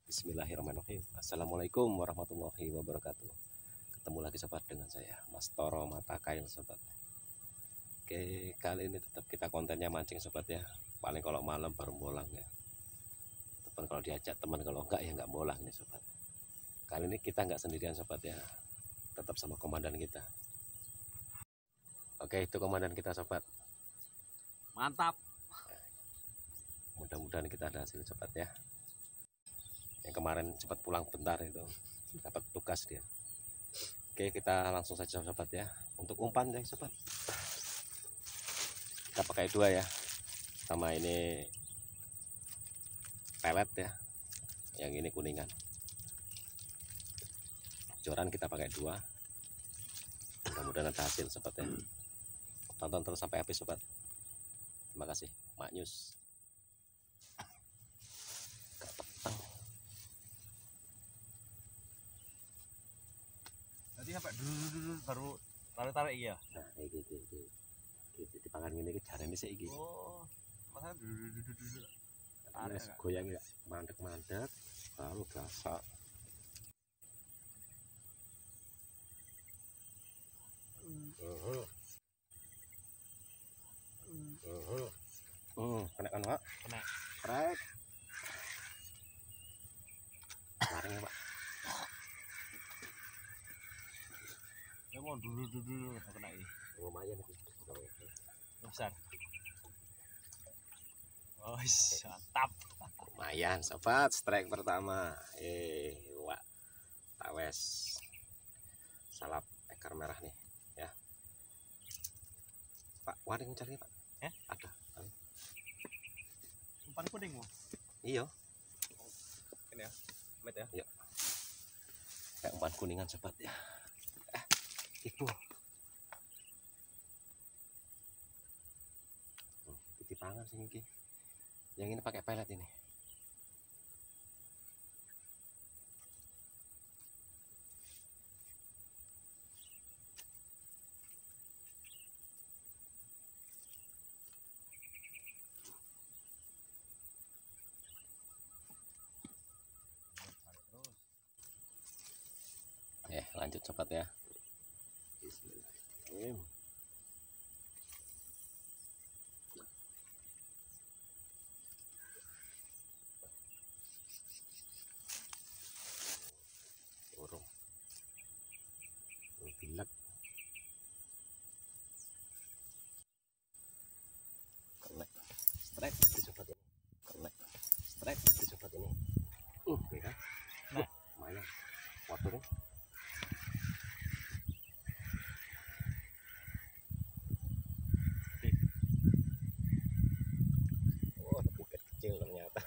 Bismillahirrahmanirrahim. Assalamualaikum warahmatullahi wabarakatuh. Ketemu lagi sobat dengan saya Mas Toro Mata Kail sobat. Oke, kali ini tetap kita kontennya mancing sobat ya. Paling kalau malam baru bolang ya. Teman kalau diajak teman, kalau enggak ya enggak bolang nih sobat. Kali ini kita enggak sendirian sobat ya. Tetap sama komandan kita. Oke, itu komandan kita sobat. Mantap. Mudah-mudahan kita ada hasil sobat ya. Yang kemarin cepat pulang bentar itu dapat tugas dia. Oke, kita langsung saja sobat ya. Untuk umpan ya sobat, kita pakai dua ya, sama ini pelet ya, yang ini kuningan. Joran kita pakai dua, mudah-mudahan ada hasil sobat ya. Tonton terus sampai habis sobat. Terima kasih. Mak News. Nanti sampai dulu baru tarik ya. Nah, iki dipangan ngene iki jarene sik iki. Oh, masa dulu. Wes goyang ya, mandek-mandek baru gasak. Kena kan Pak? Kena. Rek. Bareng ya Pak. Ya mau dulu kena ini. Lumayan itu. Besar. Oh, mantap. Lumayan sobat, strike pertama. Wak. Tawes. Salap ekor merah nih ya. Pak, waring cari Pak. Ada. Umpan kuning mu. Iya. Ini ya. Met ya. Iya. Kayak umpan kuningan sobat ya. Itu. Dipangan sih ini. Yang ini pakai pelet ini. Lanjut sobat ya. Bismillahirrahmanirrahim. Burung bilek. Kelek. Strike di sobat ini. Kelek. Strike di sobat ini. Ya kan? Nah, lumayan. Waduh. Kecil ternyata.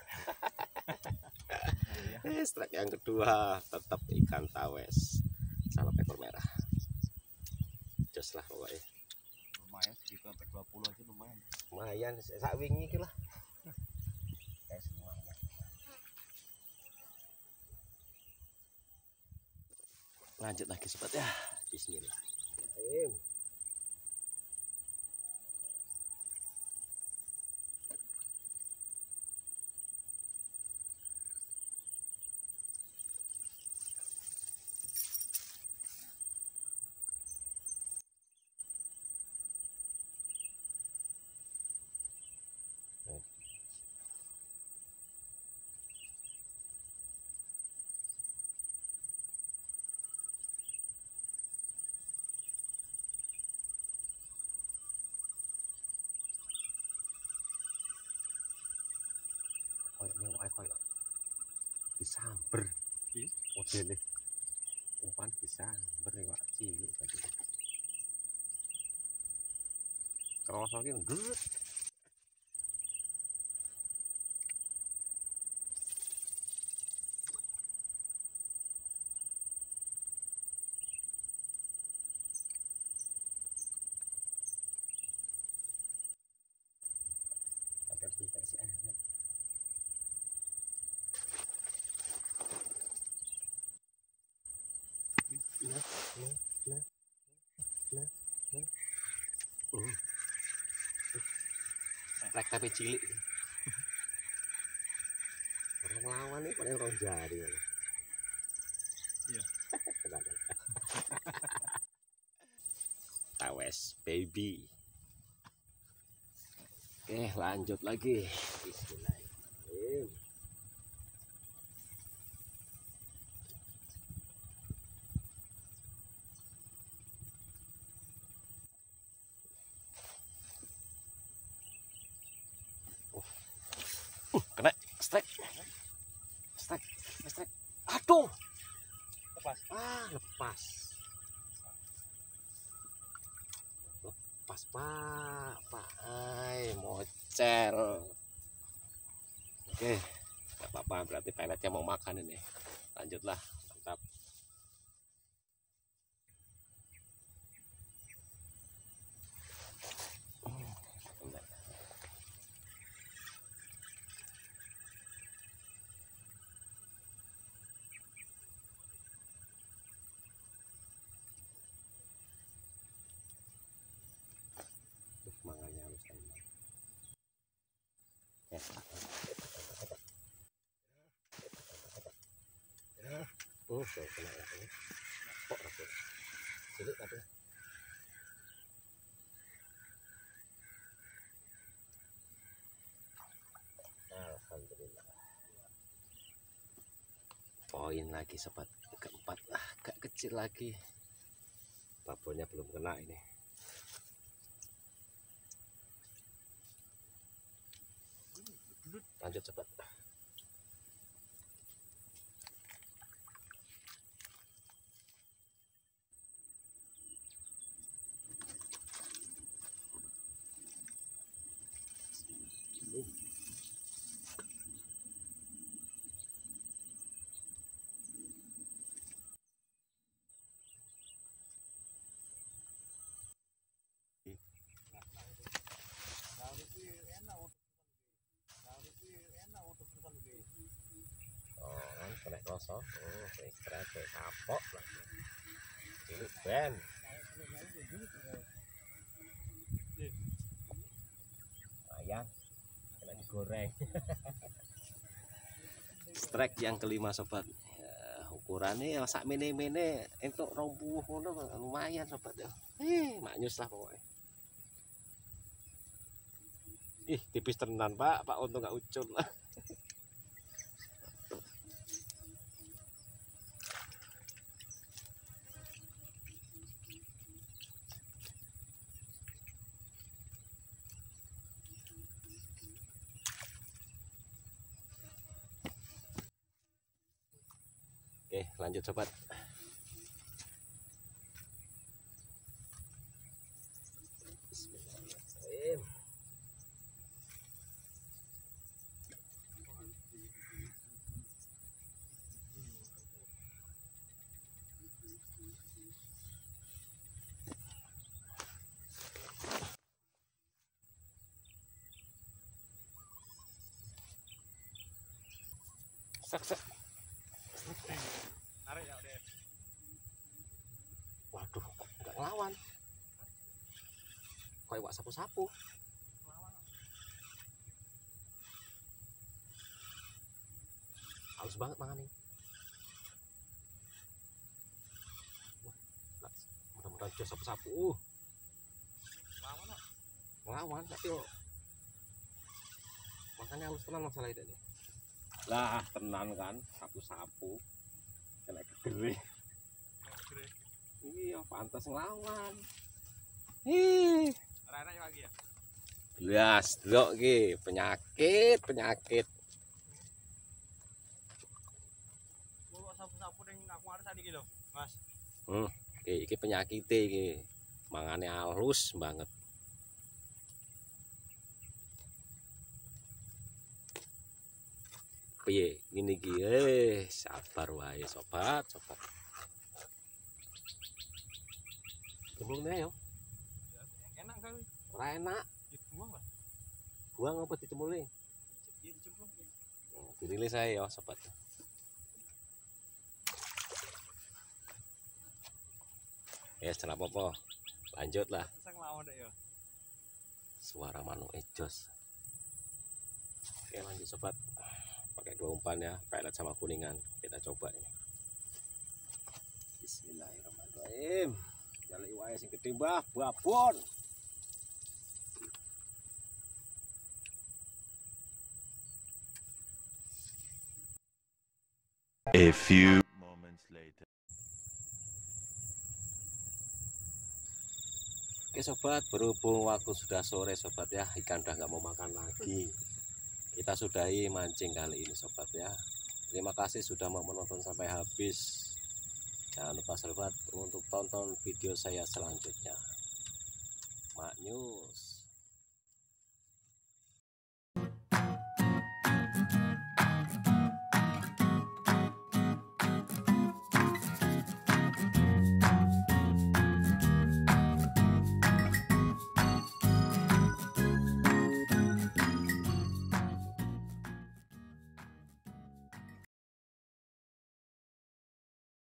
Strike yang kedua tetap ikan tawes salap ekor merah. Jos lah pokoknya. lumayan segitu sampai 20 aja lumayan. Lumayan sak wingi iki lah. Semuanya. Lanjut lagi sobat ya. Bismillahirrahmanirrahim. Koyok disamber modele umpan disamber ya Pak cilik tadi kerasa ki ndut agar tidak si enak. Rek tapi cilik. Lawan ini paling rong jari. Iya. Tawes baby. Oke, lanjut lagi. Bismillahirrahmanirrahim. Kena strike. Strike. Aduh. Lepas. Lepas. Lepas, Pak. Ay, mocel. Oke, nggak apa-apa, berarti peletnya mau makan ini. Lanjutlah, mantap. Mangannya harus tenang. Kena ya. Kok rasul? Silik tapi. Alhamdulillah. Poin lagi sobat keempat. Agak kecil lagi. Babonnya belum kena ini. Lanjut sobat. Kena rosok, istirahat kayak kapok lah. Ini ben. Ayam, kena digoreng. Strike yang kelima sobat. Ya, ukurannya ya sak mene-mene entuk 20 ngono lumayan sobat ya. Maknyus lah pokoknya. Ih, tipis tenan Pak untung nggak ucul lah. Oke, lanjut sobat. Bismillahirrahmanirrahim. Sak. Waduh, kok nggak ngelawan? Kayak wak sapu-sapu. Halus banget mangan nih. Mudah-mudahan jos sapu-sapu. Ngelawan tapi yo. Makanya halus tenang masalah itu nih. Lah, tenang kan, sapu-sapu. Kena gegere. Iya, pantas ngelawan. Rana lagi ya? Belas, delok iki, penyakit. Bawa sapu-sapu ning aku arep tadi iki lho, Mas. Iki penyakit iki. Mangane halus banget. Piye ngene iki? Sabar wae sobat. Cemplungnya yo. Enak kali. Ora enak. Buang lah. Buang apa dicemplungnya? Iya dicemplung. Dirilis saya ya sobat. Ya, setelah apa-apa. Lanjut lah. Sang lawan dek ya. Suara manuk ejos. Oke, lanjut sobat. pakai 2 umpan ya, pelet sama kuningan. Kita coba ini. Bismillahirrahmanirrahim. Jaluk wae sing gedhe Mbah, babon. A few moments later. Oke sobat, berhubung waktu sudah sore sobat ya, ikan udah nggak mau makan lagi. Kita sudahi mancing kali ini sobat ya. Terima kasih sudah mau menonton sampai habis. Jangan lupa sobat untuk tonton video saya selanjutnya. Mak News.